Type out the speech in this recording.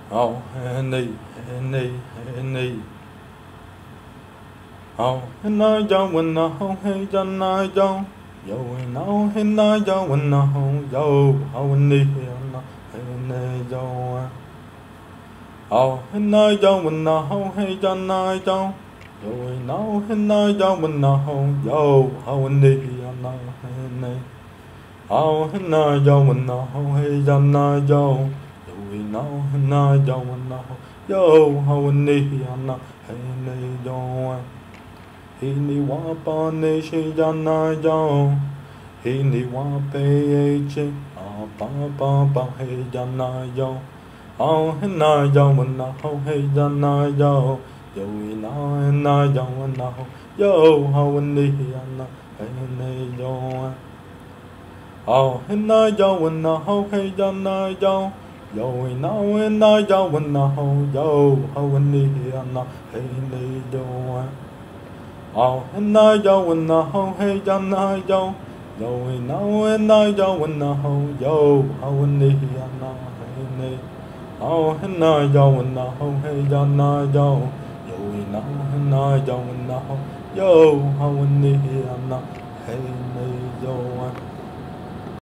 Oh, Henny, Henny, Henny. Oh, and I don't win the whole hey, John, I don't. Yo, and now, and I don't win the whole yo. Oh, and the yo. Oh, and I don't win the whole hey, John, I don't. Yo, and now, and I don't win the whole yo. Oh, and the oh, and I don't win the whole hey, John, I don't. We know and I don't know. Yo, how in the Yana, and they don't. He need one on the Shijana Joe. He need one pay. Oh, Papa, hey, Jana Yo. Oh, and I don't know. Hey, Jana Yo. Yo, we know and I don't know. Yo, how in the Yana, and they don't. Oh, and I don't know. Hey, Jana Yo. Yo, we know and I don't know. Yo, how in the Yana, and they don't. Oh, and I don't know, hey, John, I don't. Yo, we know, and I don't know. Yo, how in the hey, oh, and I don't know, hey, John, I don't. Yo, we know, and I don't know. Yo, how in the hey, yo.